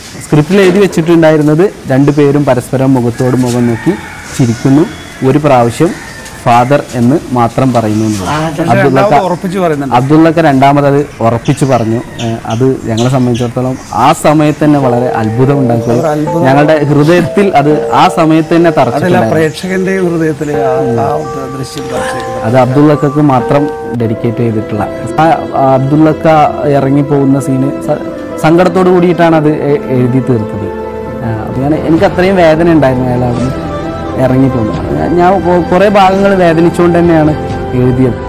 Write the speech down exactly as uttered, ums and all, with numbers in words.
സ്ക്രിപ്റ്റിൽ എഴുതി വെച്ചിട്ടുണ്ടായിരുന്നത് രണ്ടുപേരും പരസ്പരം മുഖത്തോട് മുഖം നോക്കി ചിരിക്കുന്നു, ഒരു പ്രാവശ്യം ഫാദർ എന്ന് മാത്രം പറയുന്നു. അബ്ദുള്ളക്ക് രണ്ടാമത് അത് ഉറപ്പിച്ചു പറഞ്ഞു. അത് ഞങ്ങളെ സംബന്ധിച്ചിടത്തോളം ആ സമയത്ത് തന്നെ വളരെ അത്ഭുതം ഉണ്ടാക്കുകയും ഞങ്ങളുടെ ഹൃദയത്തിൽ അത് ആ സമയത്ത് തന്നെ പ്രേക്ഷകന്റെ ഹൃദയത്തിൽ അത് അബ്ദുള്ളക്ക് മാത്രം ഡെഡിക്കേറ്റ് ചെയ്തിട്ടുള്ള. അബ്ദുള്ളക്ക ഇറങ്ങിപ്പോകുന്ന സീന് സങ്കടത്തോട് കൂടിയിട്ടാണ് അത് എഴുതി തീർത്തത്. അപ്പോൾ ഞാൻ എനിക്ക് അത്രയും വേദന ഉണ്ടായിരുന്നു അയാൾ അവിടുന്ന് ഇറങ്ങിപ്പോകുന്നത്. ഞാൻ കുറേ ഭാഗങ്ങൾ വേദനിച്ചുകൊണ്ട് തന്നെയാണ് എഴുതിയത്.